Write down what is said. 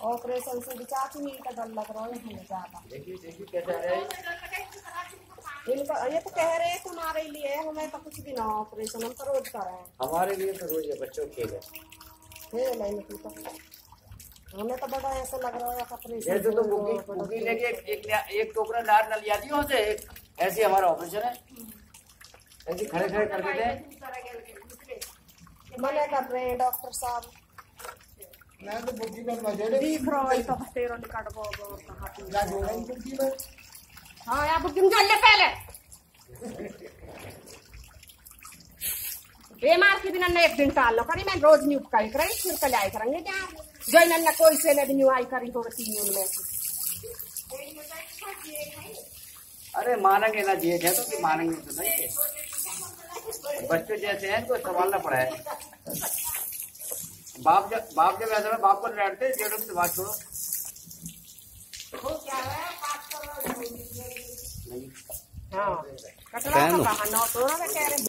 Operation से भी चाची नहीं का डर लग रहा है हमें ज्यादा। देखिए कैसा है इनको ये तो कह रहे हैं तुम्हारे लिए, हमें तो कुछ भी ना ऑपरेशन, हम तो रोज कर रहे हैं। हमारे लिए तो रोज है, बच्चों के लिए खेल है इनकी तो। हमें तो बड़ा ऐसा लग रहा है ऑपरेशन जैसे तो बुकिंग लेके एक टोकरा लार न लिया दियो से ऐसे हमारा ऑपरेशन है, ऐसे खड़े खड़े करके दे मना कर रहे हैं डॉक्टर साहब। ना तो बुकी में मजे दिख रहा है तो तेरा निकट को ना जोड़ा ही बुकी में। हाँ यार बुकिंग कर ले पहले। बीमार के बिना एक दिन टाल लो करी, मैं रोज न्यू उपकाई करें फिर कल आई करेंगे क्या जय न कोई से ले न्यू आई करी होगा 3 में से। अरे मानेंगे ना जेठ है तो मानेंगे तो नहीं, बच्चे जैसे हैं तो संभालना पड़ा है। बाप जब ऐसा है बाप को लड़ते जेठों की बात छोड़ो। हाँ कटरा का कहा ना तो ना कह रहे